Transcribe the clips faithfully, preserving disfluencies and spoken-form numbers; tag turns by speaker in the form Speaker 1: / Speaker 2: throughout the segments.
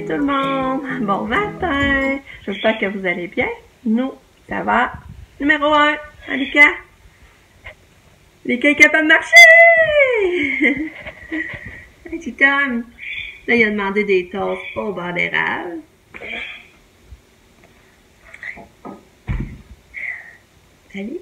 Speaker 1: tout le monde! Bon matin! J'espère que vous allez bien. Nous, ça va. Numéro un, hein, Lucas? Lucas est capable de marcher! Hey, petit Tom! Là, il a demandé des toasts au beurre d'érable. Salut!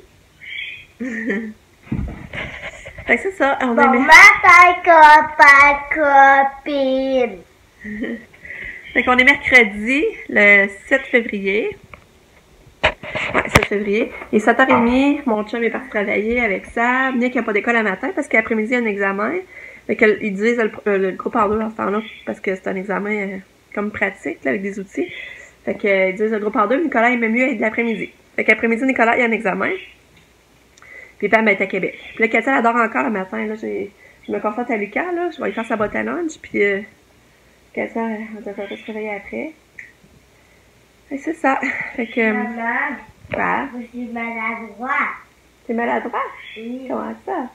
Speaker 1: Fait que c'est ça, on
Speaker 2: Bon
Speaker 1: aimait...
Speaker 2: matin, copain, copine.
Speaker 1: Fait qu'on est mercredi, le sept février. Ouais, sept février. Il est sept heures trente, mon chum est parti travailler avec ça. Nick n'a pas d'école le matin parce qu'après-midi, il y a un examen. Fait qu'ils disent le, le, le groupe en deux dans ce temps-là parce que c'est un examen euh, comme pratique, là, avec des outils. Fait qu'ils euh, disent le groupe en deux, Nicolas aimait mieux être de l'après-midi. Fait qu'après-midi, Nicolas, il y a un examen. Puis Pam est à Québec. Puis là, Katia, elle dort encore le matin. Là, je me confronte à Lucas, là. Je vais lui faire sa boîte à lunch. Puis euh, Katia, elle devrait se réveiller après. Fait que c'est ça. Fait que...
Speaker 2: Maman,
Speaker 1: Quoi?
Speaker 2: je suis maladroit.
Speaker 1: T'es maladroit?
Speaker 2: Oui.
Speaker 1: Comment ça?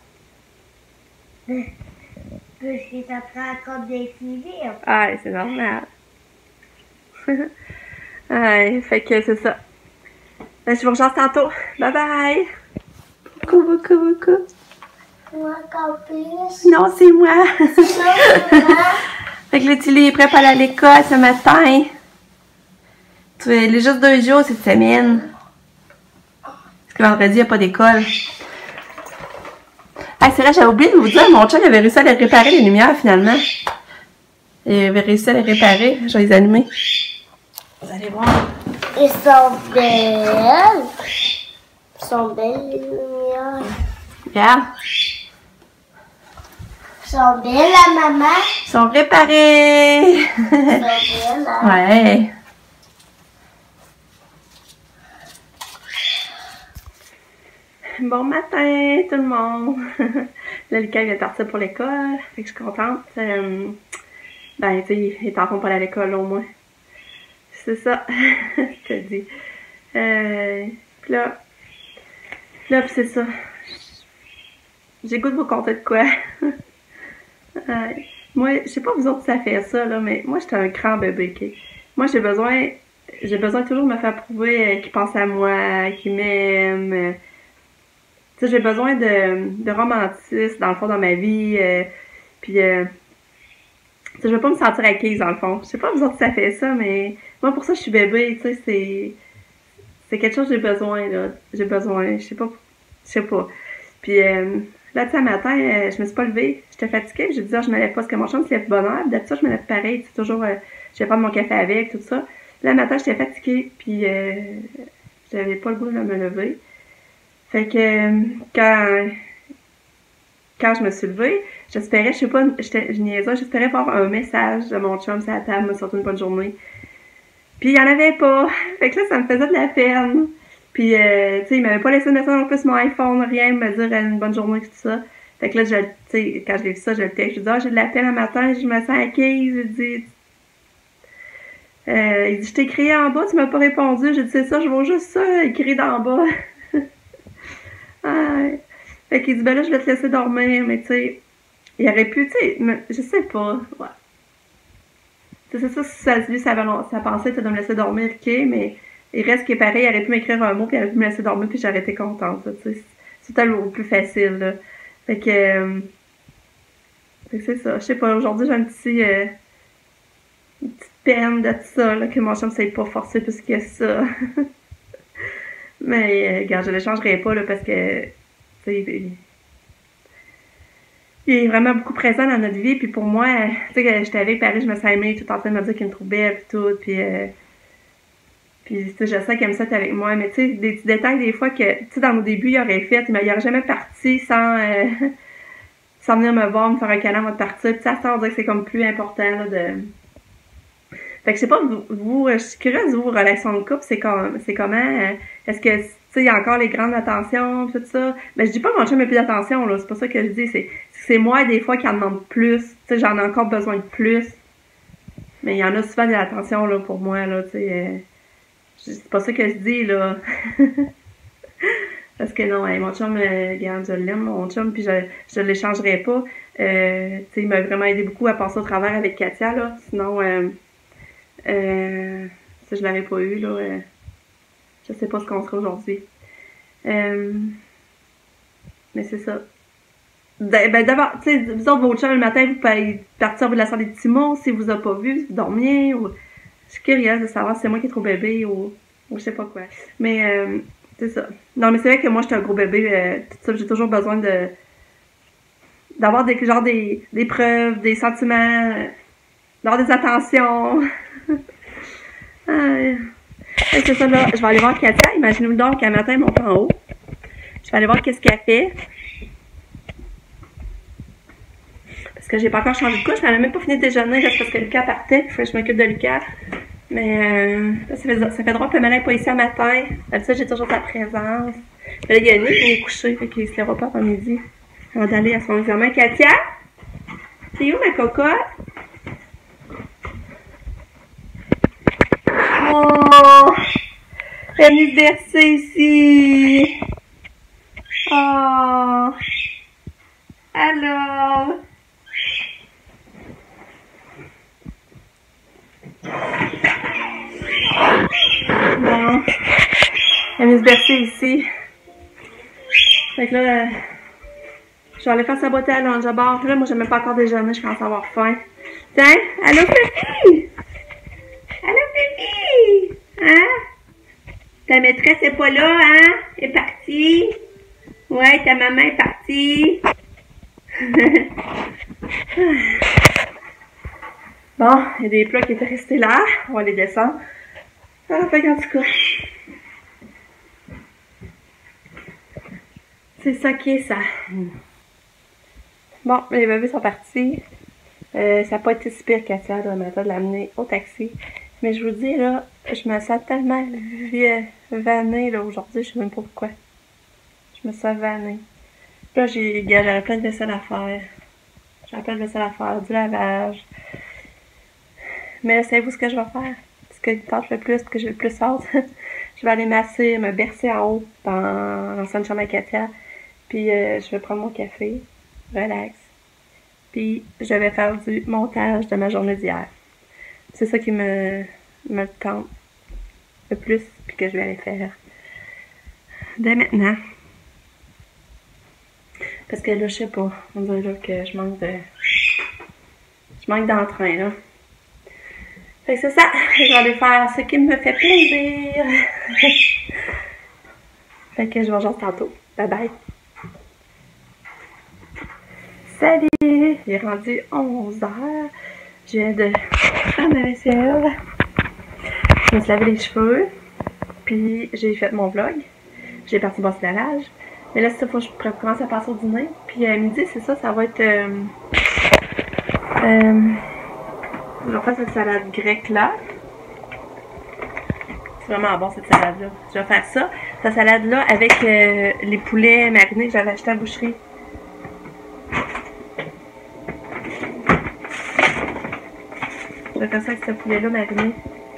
Speaker 2: Parce que ça prend comme des civils.
Speaker 1: Ah, c'est normal. Ouais, fait que c'est ça. Ben, je vous rejoins tantôt. Bye bye! Beaucoup, beaucoup, beaucoup.
Speaker 2: Moi, copine.
Speaker 1: Non, c'est moi.
Speaker 2: Non,
Speaker 1: Fait que là, Tilly est prêt pour aller à l'école ce matin. Tu es juste deux jours cette semaine. Parce que vendredi, il n'y a pas d'école. Ah, c'est vrai, j'avais oublié de vous dire, mon chum avait réussi à les réparer, les lumières, finalement. Il avait réussi à les réparer. Je vais les allumer. Vous allez voir.
Speaker 2: Ils sont belles. Ils sont belles, les lumières.
Speaker 1: Regarde.
Speaker 2: Ils sont belles, la maman.
Speaker 1: Ils sont réparés.
Speaker 2: Ils sont belles, hein.
Speaker 1: Ouais. Bon matin, tout le monde! Là, Lucas vient de partir pour l'école, fait que je suis contente. Euh, ben, tu sais, il est en train pour aller à l'école au moins. C'est ça, je te dis. Euh, puis là, là, puis c'est ça. J'ai goût de vous conter de quoi. euh, moi, je sais pas vous autres si ça fait ça, là, mais moi, j'étais un grand bébé, ok? Moi, j'ai besoin, j'ai besoin toujours de me faire prouver euh, qu'il pense à moi, qu'il m'aime. Euh, Tu sais, j'ai besoin de, de romantisme, dans le fond, dans ma vie. Euh, puis, euh, tu sais, je veux pas me sentir acquise, dans le fond. Je sais pas vous autres si ça fait ça, mais moi, pour ça, je suis bébé, tu sais, c'est... C'est quelque chose que j'ai besoin, là. J'ai besoin, je sais pas, je sais pas. Puis, euh, là, tu sais, un matin, euh, je me suis pas levée. J'étais fatiguée, j'ai dit, ah, je me lève pas, parce que mon chum se lève de bonne heure. D'habitude, je me lève pareil, tu sais, toujours, euh, je vais prendre mon café avec, tout ça. Là, le matin, j'étais fatiguée, puis euh, j'avais pas le goût de me lever. Fait que quand, quand je me suis levée, j'espérais, je sais pas, j'étais, je niaisais, j'espérais voir un message de mon chum sur la table, me souhaiter une bonne journée. Puis il y en avait pas. Fait que là, ça me faisait de la peine. Puis, euh, tu sais, il m'avait pas laissé de message en plus mon iPhone, rien, me dire une bonne journée, tout ça. Fait que là, je, tu sais, quand j'ai vu ça, je le texte, je dis, ah, j'ai de la peine le matin, je me sens acquise, je dis... Euh, il dit, je t'ai écrit en bas, tu m'as pas répondu. J'ai dit, c'est ça, je vois juste ça, écrit d'en bas. Ah, fait qu'il dit, ben là, je vais te laisser dormir, mais tu sais, il aurait pu, tu sais, je sais pas, ouais. C'est ça, si ça, lui, ça, ça pensait de me laisser dormir, ok, mais il reste qui est pareil, il aurait pu m'écrire un mot, puis il aurait pu me laisser dormir, puis j'aurais été contente, tu sais. C'était le plus facile, là. Fait que, euh, fait que c'est ça, je sais pas, aujourd'hui, j'ai un petit, euh, une petite peine de ça, là, que mon chum ne s'est pas forcé plus que ça. Mais, euh, regarde, je ne le changerai pas, là, parce que, tu sais, il, il est vraiment beaucoup présent dans notre vie, puis pour moi, tu sais, j'étais avec Paris, je me suis aimée, tout en train de me dire qu'il me trouve belle, puis tout, puis, euh, puis, tu sais, je sais qu'il aime ça être avec moi, mais tu sais, des petits détails, des fois, que, tu sais, dans nos débuts, il aurait fait, mais il aurait jamais parti sans, euh, sans venir me voir, me faire un câlin avant de partir, puis ça, ça, on dirait que c'est comme plus important, là, de... Fait que je sais pas, vous, vous je suis curieuse, vous, vos relations de couple, c'est comme, c'est comment, euh, est-ce que, tu sais, il y a encore les grandes attentions, tout ça. Mais je dis pas que mon chum n'a plus d'attention, là, c'est pas ça que je dis, c'est, c'est moi, des fois, qui en demande plus, tu sais, j'en ai encore besoin de plus. Mais il y en a souvent de l'attention, là, pour moi, là, tu sais, euh, c'est pas ça que je dis, là. Parce que non, hey, mon chum, euh, regarde, je l'aime, mon chum, puis je, je l'échangerai pas. Euh, tu sais, il m'a vraiment aidé beaucoup à passer au travers avec Katia, là, sinon... Euh, Euh, ça, je l'avais pas eu, là. Euh, je sais pas ce qu'on sera aujourd'hui. Euh, mais c'est ça. Ben d'abord, tu sais, vous autres, votre chum, le matin, vous pouvez partir vous laisser des petits mots si vous avez pas vu, si vous dormiez, ou... Je suis curieuse de savoir si c'est moi qui est trop bébé, ou, ou je sais pas quoi. Mais, euh, c'est ça. Non, mais c'est vrai que moi, j'étais un gros bébé, euh, tout ça, j'ai toujours besoin de... d'avoir des, genre des, des preuves, des sentiments, euh, d'avoir des attentions. ah, c'est ça, là. Je vais aller voir Katia. Imaginez-vous donc qu'un matin, elle monte en haut. Je vais aller voir qu'est-ce qu'elle fait. Parce que j'ai pas encore changé de couche, mais elle n'a même pas fini de déjeuner, juste parce que Lucas partait, il faut que je m'occupe de Lucas. Mais euh, ça, fait, ça fait drôle que Malin n'est pas ici à matin. D'habitude, j'ai toujours sa présence. Mais là, il y a Nick qui est couché, fait qu'il se lèvera pas avant midi. Avant d'aller à son examen. Katia? C'est où ma cocotte? Oh! Elle est venue se bercer ici! Oh! Alors? Bon. Elle vient se bercer ici. Fait que là, je vais aller faire sa boîte à lunch à bord. Là, moi, j'ai même pas encore déjeuné, je commence à avoir faim. Tiens, allô, Fifi! Allô, Fifi! Hein? Ta maîtresse est pas là, hein? Elle est partie? Ouais, ta maman est partie. Bon, il y a des plats qui étaient restés là. On va les descendre. Ah, fait qu'en tout cas, c'est ça qui est ça. Bon, les bébés sont partis. Euh, ça n'a pas été si pire Katia le matin de l'amener au taxi. Mais je vous dis, là, je me sens tellement vannée, là, aujourd'hui. Je sais même pas pourquoi. Je me sens vannée. Là, j'ai, j'avais plein de vaisselle à faire. J'avais plein de vaisselle à faire, du lavage. Mais là, savez-vous ce que je vais faire? Ce que le temps je fais le plus, que j'ai le plus hâte. Je vais aller masser, me bercer en haut dans l'ancienne chambre à Katia. Puis euh, je vais prendre mon café. Relax. Puis je vais faire du montage de ma journée d'hier. C'est ça qui me, me tente le plus, puis que je vais aller faire dès maintenant. Parce que là, je sais pas, on dirait là que je manque de... Je manque d'entrain, là. Fait que c'est ça, je vais aller faire ce qui me fait plaisir. Fait que je vous rejoins tantôt. Bye bye. Salut! Il est rendu onze heures. Je viens de faire ma vaisselle. Je me suis lavé les cheveux. Puis j'ai fait mon vlog. J'ai parti bosser le lavage. Mais là, c'est ça, faut que je commence à passer au dîner. Puis à midi, c'est ça, ça va être... Euh, euh, je vais faire cette salade grecque là. C'est vraiment bon cette salade là. Je vais faire ça. Cette salade là avec euh, les poulets marinés que j'avais acheté à la boucherie. Je vais faire ça avec ce poulet là mariné.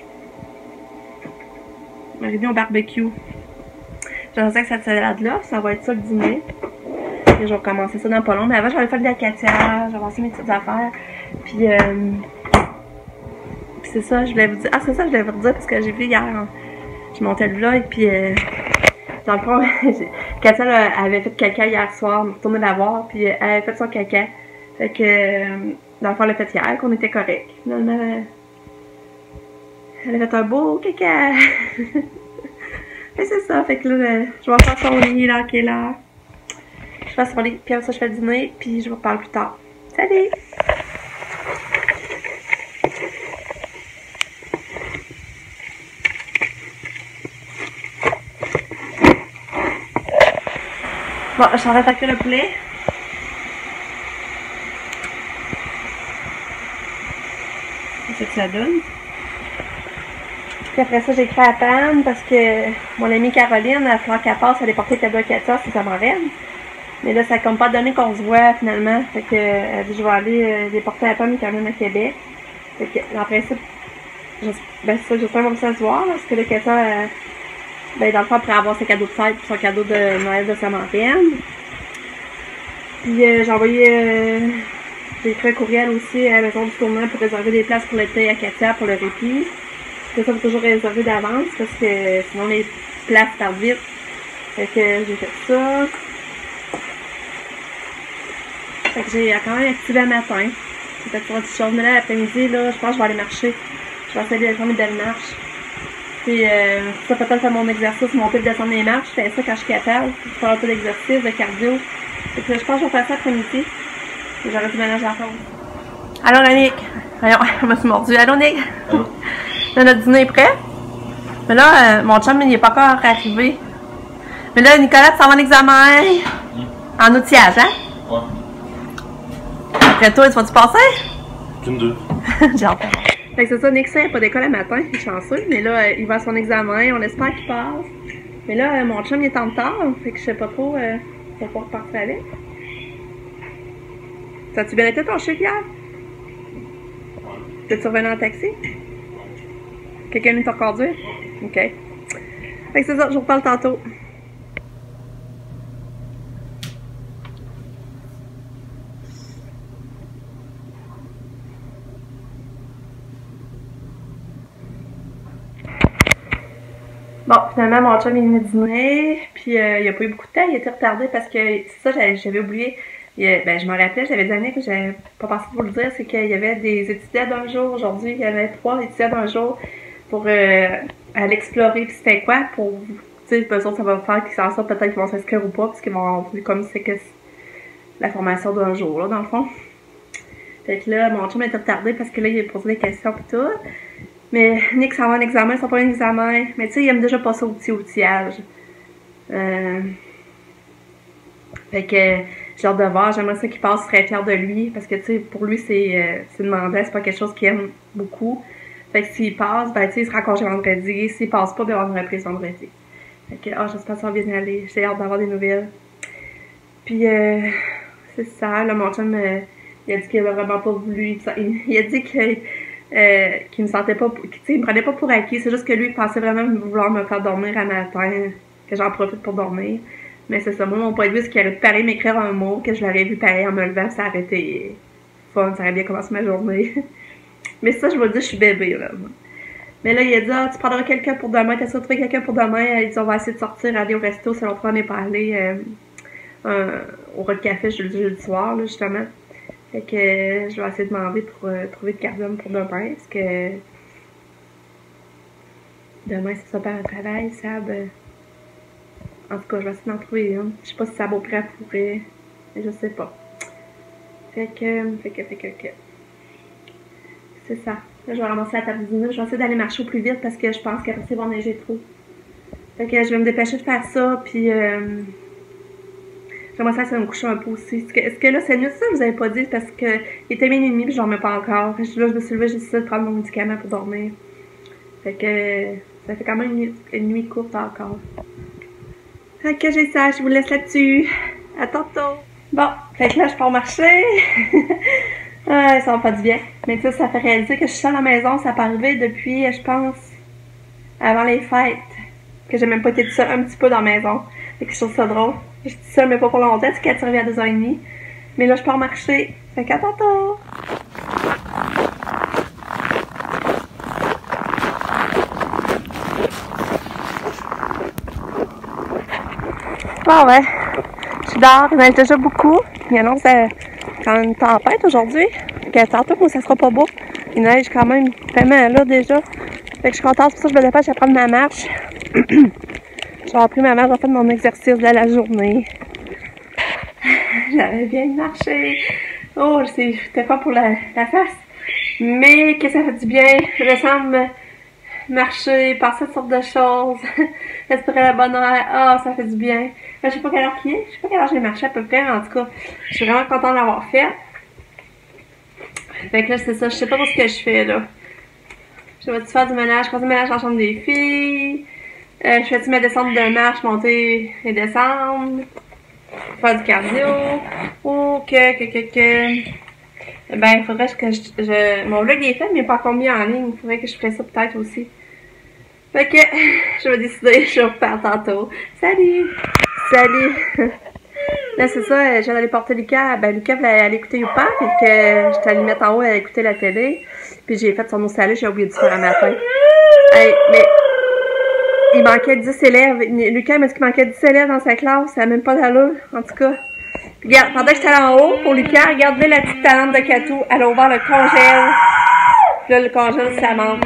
Speaker 1: Mariné au barbecue. Je vais faire ça avec cette salade là. Ça va être ça le dîner. Et je vais commencer ça dans pas long. Mais avant, je vais aller faire de la Katia. Je vais avancer mes petites affaires. Puis, euh, puis c'est ça, je voulais vous dire. Ah, c'est ça, je voulais vous dire parce que j'ai vu hier. Hein, je montais le vlog. Puis, euh, dans le fond, Katia là, avait fait caca hier soir. On est retourné la voir. Puis, elle avait fait son caca. Fait que, euh, dans le fond, elle l'a fait hier, qu'on était correct. Finalement, elle a fait un beau caca. Et c'est ça. Fait que là, je vais faire son lit, là, qui est là. Je fais son lit, puis après ça, je fais le dîner, puis je vous reparle plus tard. Salut! Bon, je suis en train de faire le poulet. C'est ce que ça donne. Puis après ça, j'ai créé à panne parce que mon amie Caroline, à falloir qu'elle passe, elle est portée cadeau à Katia, c'est sa marraine. Mais là, ça n'a comme pas donné qu'on se voit finalement. Fait que elle dit je vais aller euh, les porter à panne quand même à Québec. Fait que en principe, ben c'est ça, j'espère qu'on va se voir, parce que là, Katia, euh, ben dans le fond, après avoir ses cadeaux de fête puis son cadeau de Noël de sa marraine. Puis euh, j'ai envoyé euh, J'ai écrit un courriel aussi à la maison du tournant pour réserver des places pour l'été à Katia pour le répit. C'est ça, faut toujours réserver d'avance parce que sinon les places partent vite. Fait que j'ai fait ça. Fait que j'ai quand même activé un matin. J'ai fait pour une petite chose. Mais là, l'après-midi, là, je pense que je vais aller marcher. Je vais essayer de faire une belle marche. Puis euh, ça peut-être faire mon exercice, monter et descendre les marches. Je fais ça quand je suis capable. Je fais un peu d'exercice, de cardio. Fait que je pense que je vais faire ça après-midi. J'aurais du ménage à faire. Allô, Nick. Voyons, je me suis mordu. Allô, Nick. Allô. Là, notre dîner est prêt. Mais là, euh, mon chum, il n'est pas encore arrivé. Mais là, Nicolas, tu s'en vas en examen. Mmh. En outillage, hein? Ouais. Après toi, tu vas-tu passer?
Speaker 3: Une, deux.
Speaker 1: J'ai hâte. Fait que c'est ça, Nick, il n'a pas d'école le matin, il est chanceux. Mais là, euh, il va à son examen, on espère qu'il passe. Mais là, euh, mon chum, il est en retard. Fait que je sais pas trop, euh, faut pas repartir avec. Ça a-tu bien été ton chiffre hier? Ouais. T'es-tu revenu en taxi? Quelqu'un est venu te reconduire? Ok. Fait que c'est ça, je vous reparle tantôt. Bon, finalement, mon chum est venu dîner, puis euh, il a pas eu beaucoup de temps, il était retardé parce que, c'est ça, j'avais oublié, il, ben je me rappelais, j'avais dit à Nick, j'avais pas pensé pour le dire, c'est qu'il y avait des étudiants d'un jour aujourd'hui, il y avait trois étudiants d'un jour pour euh, aller explorer, puis c'était quoi, pour, tu sais, peut-être ça va faire qu'ils s'en sortent, peut-être qu'ils vont s'inscrire ou pas, parce qu'ils vont, comme c'est que la formation d'un jour, là, dans le fond. Fait que là, mon chum était retardé parce que là, il a posé des questions pis tout. Mais Nick s'en va en examen, ça pas un examen. Mais tu sais, il aime déjà pas ça au petit outillage. Euh... Fait que j'ai hâte de voir, j'aimerais ça qu'il passe, je serais fière de lui. Parce que tu sais, pour lui, c'est euh, demandant, c'est pas quelque chose qu'il aime beaucoup. Fait que s'il passe, ben tu sais, il sera congé vendredi. S'il passe pas, ben on va avoir une reprise vendredi. Fait que, oh, j'espère que ça va bien aller. J'ai hâte d'avoir des nouvelles. Puis, euh, c'est ça, là, mon chum, euh, il a dit qu'il avait vraiment pas voulu. Il, il a dit que. Euh, qui me sentait pas, tu sais, il me prenait pas pour acquis, c'est juste que lui, il pensait vraiment vouloir me faire dormir à matin, que j'en profite pour dormir. Mais c'est ça, moi, mon point de vue, c'est qu'il aurait pu pareil m'écrire un mot, que je l'aurais vu pareil en me levant, ça aurait été fun, ça aurait bien commencé ma journée. Mais ça, je vous dis, je suis bébé, là. Mais là, il a dit, ah, tu prendras quelqu'un pour demain, t'as trouvé quelqu'un pour demain, il dit, on va essayer de sortir, aller au resto, c'est longtemps qu'on n'est pas allé euh, euh, au Rock Café jeudi, jeudi soir, là, justement. Fait que euh, je vais essayer de demander pour euh, trouver de cardium pour demain, parce que demain c'est super un travail, Sab. En tout cas, je vais essayer d'en trouver une. Je sais pas si Sab au prêt pourrait, mais je sais pas. Fait que, fait que, fait que, que. C'est ça. Là, je vais ramasser la table du dîner. Je vais essayer d'aller marcher au plus vite parce que je pense qu'après c'est bon neiger trop. Fait que je vais me dépêcher de faire ça, puis euh, j'aimerais ça, ça va me coucher un peu aussi. Est-ce que, est-ce que là, c'est mieux ça? Vous avez pas dit parce que il était minuit et demi puis je dormais pas encore. Là, je me suis levée, j'ai décidé de prendre mon médicament pour dormir. Fait que ça fait quand même une, une nuit courte encore. Fait que j'ai ça, je vous laisse là-dessus. À tantôt. Bon, fait que là, je pars marcher. Ah, ça va pas du bien. Mais tu sais, ça fait réaliser que je suis seule à la maison. Ça peut arriver depuis, je pense, avant les fêtes. Que j'ai même pas été toute seule un petit peu dans la maison. Fait que je trouve ça drôle. Je suis seule, mais pas pour longtemps. C'est qu'elle arrive à deux heures trente. Mais là, je pars marcher. Fait qu'à tantôt. Bon, ouais. Je suis dehors. Il y en a déjà beaucoup. Il annonce euh, quand même une tempête aujourd'hui. Fait que tantôt, moi, ça sera pas beau. Il neige quand même vraiment là déjà. Fait que je suis contente. C'est pour ça que je me dépêche à prendre ma marche. J'ai repris ma marche, j'ai fait mon exercice de la journée. J'avais bien marché. Oh, c'était pas pour la, la face. Mais que ça fait du bien. Je semble marcher, passer toutes sortes de choses. Respirer la bonne air. Ah, oh, ça fait du bien. Je sais pas quelle heure qu'il est. Je sais pas quelle heure j'ai marché à peu près. En tout cas, je suis vraiment contente de l'avoir fait. Fait que là, c'est ça. Je sais pas trop ce que je fais là. Je vais-tu faire du ménage? Je fais du ménage dans la chambre des filles. Euh, je fais-tu ma descente de marche, monter et descendre? Faire du cardio? Ou que, que, que, que... Ben, il faudrait que je, je... Mon vlog est fait, mais pas combien en ligne. Il faudrait que je ferais ça peut-être aussi. Fait que, je vais décider, je vais repartir tantôt. Salut! Salut! Là, c'est ça, j'allais aller porter Lucas. Ben, Lucas voulait aller écouter Youpa, puis que j'étais allée mettre en haut à écouter la télé. Puis j'ai fait son eau salée, j'ai oublié de faire un matin. Hey, mais il manquait dix élèves. Lucas m'a dit qu'il manquait dix élèves dans sa classe. Ça n'a même pas d'allure, en tout cas. Puis regarde, pendant que j'étais allée en haut pour Lucas, regardez la petite talente de Catou. Elle a ouvert le congèle. Puis là, le congèle, ça manque.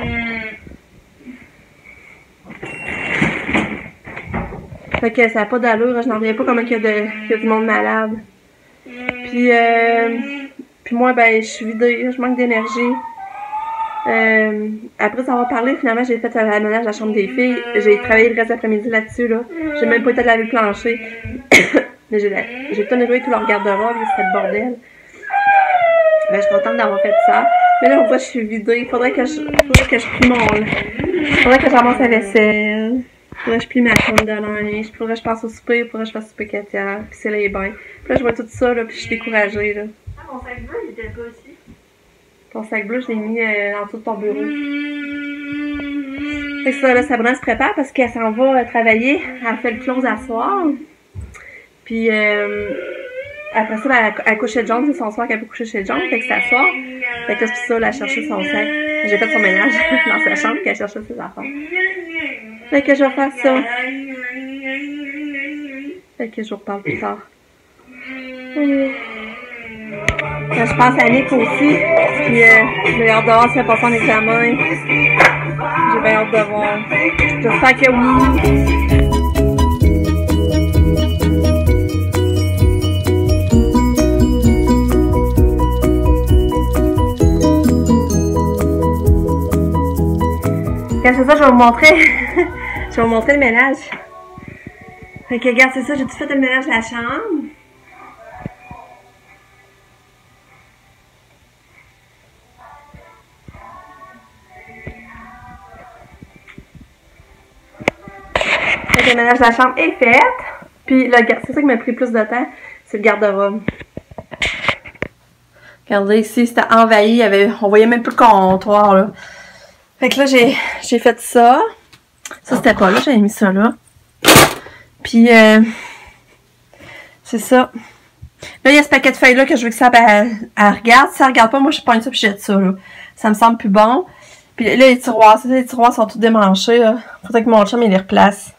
Speaker 1: Fait que ça n'a pas d'allure, je n'en reviens pas comment il y a, de, il y a du monde malade. Puis, euh, puis moi, ben, je suis vidée, je manque d'énergie. Euh, après avoir parlé, finalement, j'ai fait la ménage de la chambre des filles. J'ai travaillé le reste de l'après-midi là-dessus, là. J'ai même pas été laver le plancher. Mais j'ai j'ai tout nettoyé tout leur garde-robe, c'était le bordel. Ben, je suis contente d'avoir fait ça. Mais là, on voit que je suis vidée. Il faudrait que je, faudrait que je plie mon... Il faudrait que j'avance la vaisselle. Faudrait que je plie ma chambre de linge. Faudrait que je passe au souper. Faudrait que je fasse souper Katia. Puis c'est les bains. Puis là, je vois tout ça, là, puis je suis découragée, là.
Speaker 3: Ah, mon sac bleu, il était pas aussi.
Speaker 1: Ton sac bleu, je l'ai mis euh, en dessous de ton bureau. Fait que ça, là, Sabrina se prépare parce qu'elle s'en va euh, travailler. Elle fait le close à soir. Puis, euh, après ça, ben, elle couche chez John. C'est son soir qu'elle peut coucher chez John. Fait que c'est à soir. Fait que là, c'est ça, elle a cherché son sac. J'ai fait son ménage dans sa chambre qu'elle cherchait ses affaires. Fait que je vais faire ça. Fait que je vous reparle plus tard. Mmh. Là, je pense à Nick aussi. Puis euh, j'ai hâte de voir si elle passe son examen. J'ai bien hâte de voir. J'espère que oui. C'est ça, je vais vous montrer. Je vais vous montrer le ménage. Fait que regarde, c'est ça, j'ai tout fait le ménage de la chambre. Fait que le ménage de la chambre est fait. Puis c'est ça qui m'a pris plus de temps, c'est le garde-robe. Regardez ici, c'était envahi, il y avait, on voyait même plus le comptoir là. Fait que là, j'ai j'ai fait ça. Ça, c'était pas là, j'avais mis ça là. Puis, euh, c'est ça. Là, il y a ce paquet de feuilles-là que je veux que ça elle, elle regarde. Si elle regarde pas, moi, je pointe ça puis je jette ça, là. Ça me semble plus bon. Puis là, les tiroirs, les tiroirs sont tous démanchés, là. Faudrait que mon chum, il les replace.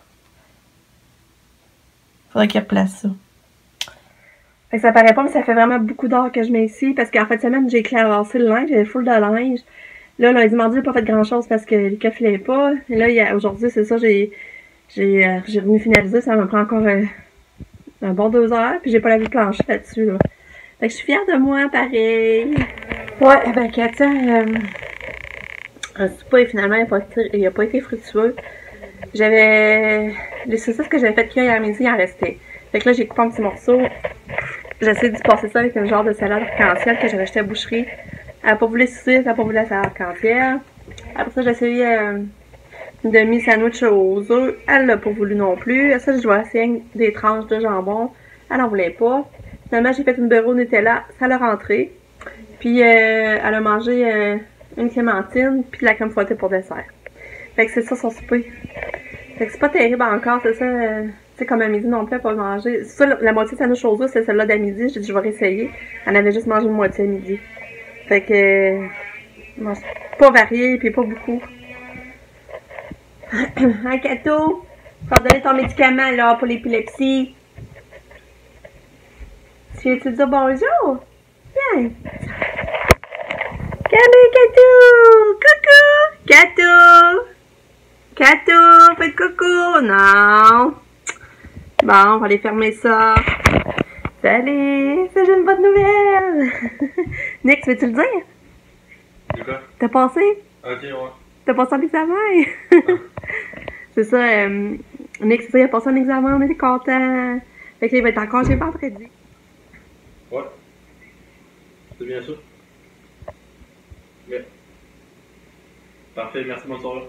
Speaker 1: Faudrait qu'il replace ça. Fait que ça paraît pas, mais ça fait vraiment beaucoup d'heures que je mets ici. Parce qu'en fin de semaine, j'ai classé le linge, j'avais full de linge. Là, lundi, mardi, j'ai pas fait grand chose parce que Lucas filait pas. Et là, aujourd'hui, c'est ça, j'ai j'ai euh, j'ai revenu finaliser. Ça me prend encore euh, un bon deux heures. Puis j'ai pas lavé le plancher là-dessus, là. Fait que je suis fière de moi, pareil. Ouais, ben Katia, euh, un souper, finalement, il a pas été, il a pas été fructueux. J'avais... Les saucisses que j'avais faites cuire hier midi, il en restait. Fait que là, j'ai coupé un petit morceau. J'essaie de passer ça avec un genre de salade arc-en-ciel que j'avais acheté à la boucherie. Elle n'a pas voulu saucisse, elle n'a pas voulu la salade arc-en-ciel. Après ça, j'ai essayé euh, une demi-sandwich aux œufs. Elle l'a pas voulu non plus. Après ça, je dois essayer des tranches de jambon. Elle n'en voulait pas. Finalement, j'ai fait une beurre au Nutella. Ça l'a rentré. Puis, euh, elle a mangé euh, une clémentine, puis de la crème fouettée pour dessert. Fait que c'est ça son souper. Fait que c'est pas terrible encore, c'est ça. Euh, tu sais, comme à midi non plus, elle n'a pas mangé. C'est ça, la, la moitié de sandwich aux œufs, c'est celle-là d'à midi. J'ai dit, je vais réessayer. Elle avait juste mangé une moitié à midi. Fait que, euh, bon, pas varié, puis pas beaucoup. Hein, Kato? Faut donner ton médicament, là, pour l'épilepsie. Tu viens-tu dire bonjour? Viens. Calme, Kato! Coucou! Kato! Kato! Faites coucou! Non! Bon, on va aller fermer ça. Salut! C'est une bonne nouvelle! Nick, tu veux-tu le dire?
Speaker 4: De quoi?
Speaker 1: T'as passé?
Speaker 4: Ok, ouais.
Speaker 1: T'as passé un examen? C'est ça, euh, Nick, c'est ça, il a passé un examen, on était contents. Fait que là, il va être en congé vendredi.
Speaker 4: Ouais. C'est bien ça? Ouais. Parfait, merci, bonne soirée.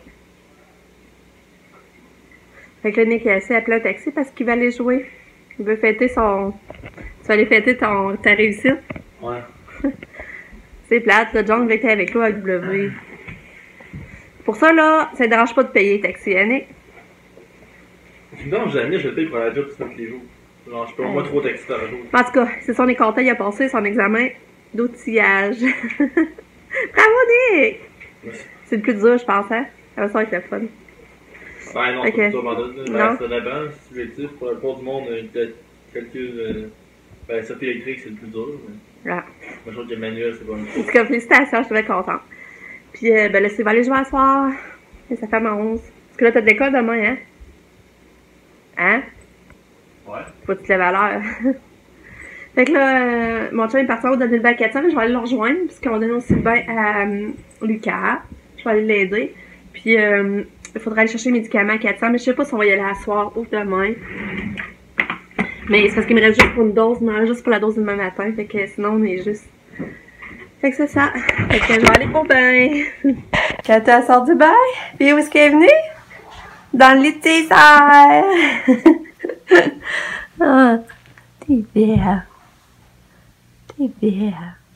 Speaker 1: Fait que là, Nick, il a essayé d'appeler un taxi parce qu'il va aller jouer. Il veut fêter son... Tu vas aller fêter ton... ta réussite?
Speaker 4: Ouais.
Speaker 1: C'est plate, le John veut être avec lui à W. Pour ça, là, ça ne dérange pas de payer le taxi, hein, Nick?
Speaker 4: Non, jamais je le paye pour la job tous les jours. Non, je peux au moins trop texter par jour.
Speaker 1: En tout cas, c'est ça, on est content, il a passé son examen d'outillage. Bravo, Nick!
Speaker 4: Merci.
Speaker 1: C'est le plus dur, je pense, hein? Ça va être le fun.
Speaker 4: Ben non,
Speaker 1: Ok.
Speaker 4: c'est pas tout abandonné.
Speaker 1: Non.
Speaker 4: Ben, ça dépend, c'est subjectif. Pour la plupart du monde, euh, cal- calcul. Euh, ben, ça électrique, c'est le plus dur. Mais...
Speaker 1: Ah.
Speaker 4: Moi, je trouve que le manuel, c'est pas une
Speaker 1: En tout cas, félicitations, je suis très contente. Puis, euh, ben là, c'est va aller jouer à soir. Et ça fait ma onze. Parce que là, t'as de l'école demain, hein? Hein?
Speaker 4: Ouais.
Speaker 1: Faut que tu te lèves à l'heure. Fait que là, euh, mon chum est parti au donner le bain à quatre cents, je vais aller le rejoindre, puisqu'on donne aussi le bain à euh, Lucas. Je vais aller l'aider. Puis, euh, il faudra aller chercher les médicaments à quatre cents, mais je sais pas si on va y aller à soir ou demain. Mais c'est parce qu'il me reste juste pour une dose, il me reste juste pour la dose de demain matin, fait que sinon on est juste... Fait que c'est ça. Fait que je vais aller au bain. Quand tu sors du bain, puis où est-ce qu'elle est venue? Dans le lit de tes sœurs. Ah, t'es belle. T'es belle.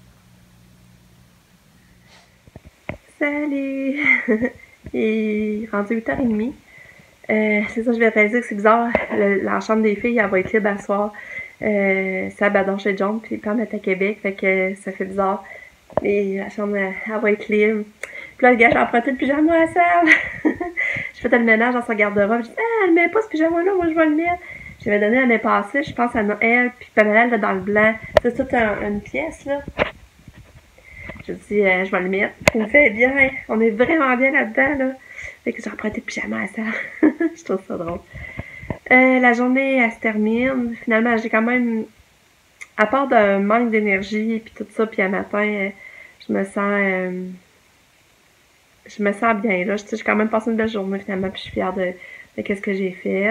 Speaker 1: Salut! Il est rendu huit heures trente. Euh, c'est ça, je vais réaliser que c'est bizarre. Le, la chambre des filles, elle va être libre à soir. Euh, c'est à Badon chez John, puis Pam est à Québec, fait que ça fait bizarre. Et la chambre, elle, elle va être libre. Puis là, le gars, j'ai emprunté le pyjama à Sam. Je fais le ménage dans sa garde-robe. Je dis, ah, elle met pas ce pyjama-là, moi je vais le mettre. Je l'avais donné l'année passée, je pense à Noël, puis Pamela, elle va dans le blanc. C'est toute un, une pièce, là. Je dis, euh, je vais le mettre. Il me fait bien, on est vraiment bien là-dedans, là. Fait que j'ai emprunté le pyjama à ça. Je trouve ça drôle. Euh, la journée, elle se termine. Finalement, j'ai quand même, à part d'un manque d'énergie, puis tout ça, puis un matin, euh, je me sens, euh, je me sens bien, là. J'ai quand même passé une belle journée, finalement, puis je suis fière de, de qu'est-ce que j'ai fait.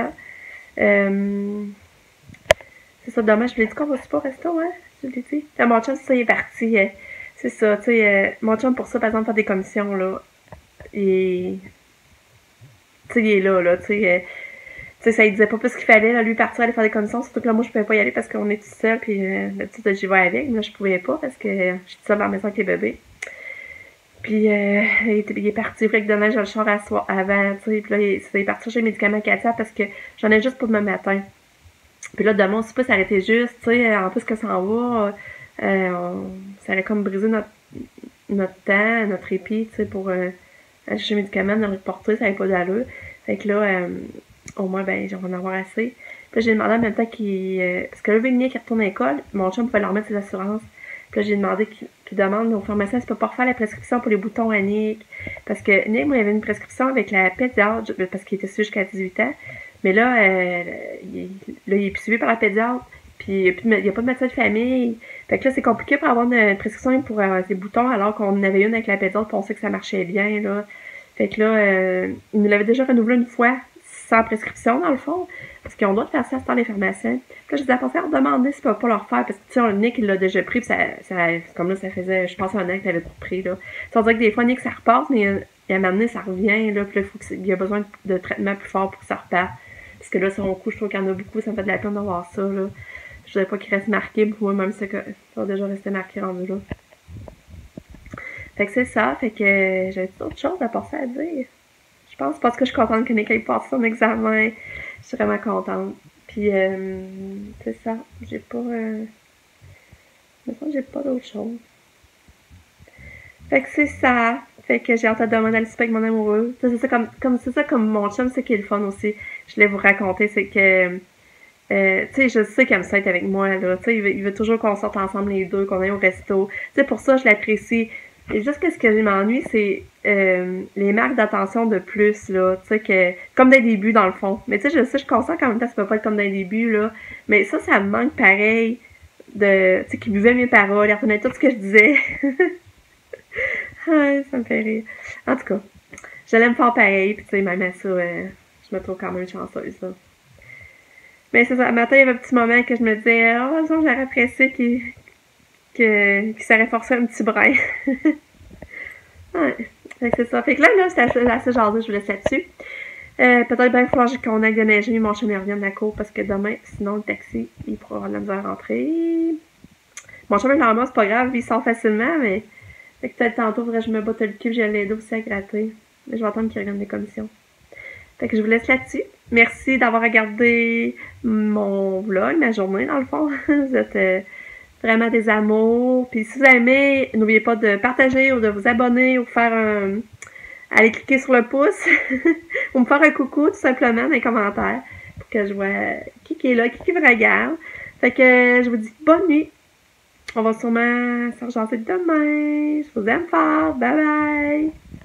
Speaker 1: Euh, c'est ça, dommage. Je vous l'ai dit qu'on va super au resto, hein? Je l'ai dit. Là, mon chum, ça, il est parti. Euh, c'est ça, tu sais, euh, mon chum, pour ça, par exemple, faire des commissions, là, et... Tu sais, il est là, là, tu sais... Euh, tu sais, ça, il disait pas plus qu'il fallait, là, lui, partir, aller faire des commissions, surtout que là, moi, je pouvais pas y aller parce qu'on est tout seul, puis euh, d'habitude, j'y vais avec, mais là, je pouvais pas parce que euh, je suis seule dans la maison avec les bébés. Puis, euh, il, était, il est parti, fait que demain, je le sors à soir avant, tu sais, puis là, il, il est parti chercher les médicaments à Katia parce que j'en ai juste pour demain matin. Puis là, demain, on sait pas s'arrêter juste, tu sais, en plus que ça en va, euh, on, ça allait comme briser notre, notre temps, notre répit, tu sais, pour euh, aller chercher les médicaments, de le reporter, ça n'avait pas d'allure. Fait que là, euh, au moins, ben, on va en avoir assez. Puis là, j'ai demandé en même temps qu'il... Euh, parce que là, Nick, qui retourne à l'école, mon chum pouvait leur remettre ses assurances. Puis là, j'ai demandé qu'il qu'il demande aux pharmaciens s'il peut pas refaire la prescription pour les boutons à Nick. Parce que Nick, moi, il avait une prescription avec la pédiatre, parce qu'il était suivi jusqu'à dix-huit ans. Mais là, euh, il, là, il est plus suivi par la pédiatre. Puis il n'y a, a pas de médecin de famille. Fait que là, c'est compliqué pour avoir une prescription pour euh, ces boutons, alors qu'on en avait une avec la pédiatre, puis on sait que ça marchait bien, là. Fait que là, euh, il nous l'avait déjà renouvelé une fois, sans prescription, dans le fond, parce qu'on doit faire ça dans les pharmaciens. Puis là, je disais à penser à demander s'ils peuvent pas leur faire, parce que, tu sais, Nick, il l'a déjà pris, puis ça, ça, comme là, ça faisait, je pense, un an qu'il avait tout pris, là. Ça veut dire que des fois, Nick, ça repasse, mais il y a un moment donné, ça revient, là, puis là, il faut qu'il y a besoin de traitement plus fort pour que ça reparte. Parce que là, sur mon coup, je trouve qu'il y en a beaucoup, ça me fait de la peine d'avoir ça, là. Je voudrais pas qu'il reste marqué, pour moi, même si ça va déjà rester marqué rendu là. Fait que c'est ça, fait que j'ai d'autres choses à passer à dire. Je pense parce que je suis contente que Nick ait passé son examen. Je suis vraiment contente. Puis, euh, c'est ça. J'ai pas... Euh... Maintenant, j'ai pas d'autre chose. Fait que c'est ça. Fait que j'ai hâte de demander à le souper avec mon amoureux. C'est ça comme, comme, c'est ça comme mon chum, c'est qui est le fun aussi. Je voulais vous raconter, c'est que... Euh, tu sais, je sais qu'il aime ça être avec moi, là. Tu sais, il veut, il veut toujours qu'on sorte ensemble les deux, qu'on aille au resto. Tu sais, pour ça, je l'apprécie. Et juste que ce que je m'ennuie, c'est euh, les marques d'attention de plus, là, tu sais, que comme des débuts, dans le fond. Mais tu sais, je sais, je suis consciente qu'en même temps, ça peut pas être comme des débuts, là. Mais ça, ça me manque pareil de, tu sais, qu'il buvait mes paroles, il retenait tout ce que je disais. Ouais, ça me fait rire. En tout cas, je l'aime fort pareil, puis tu sais, même à ça, euh, je me trouve quand même chanceuse, là. Mais c'est ça, le matin, il y avait un petit moment que je me disais, oh, j'aurais apprécié qu'il que, qu'il s'aurait forcé un petit brin. Ouais, fait que c'est ça. Fait que là, là, c'était assez, assez jasé, je vous laisse là-dessus. Euh, peut-être bien il va falloir qu'on aille déneiger, mon chien revient de la cour, parce que demain, sinon, le taxi, il pourra avoir de la misère à rentrer. Mon chien, normalement, c'est pas grave, il sort facilement, mais fait que peut-être tantôt, faudrait que je me botte le cul, j'ai l'aide aussi à gratter. Mais je vais attendre qu'il revienne des commissions. Fait que je vous laisse là-dessus. Merci d'avoir regardé mon vlog, ma journée dans le fond. Vous êtes euh, vraiment des amours. Puis si vous aimez, n'oubliez pas de partager ou de vous abonner ou faire un... Allez cliquer sur le pouce ou me faire un coucou tout simplement dans les commentaires pour que je vois qui, qui est là, qui, qui me regarde. Fait que je vous dis bonne nuit. On va sûrement se rejoindre demain. Je vous aime fort. Bye bye!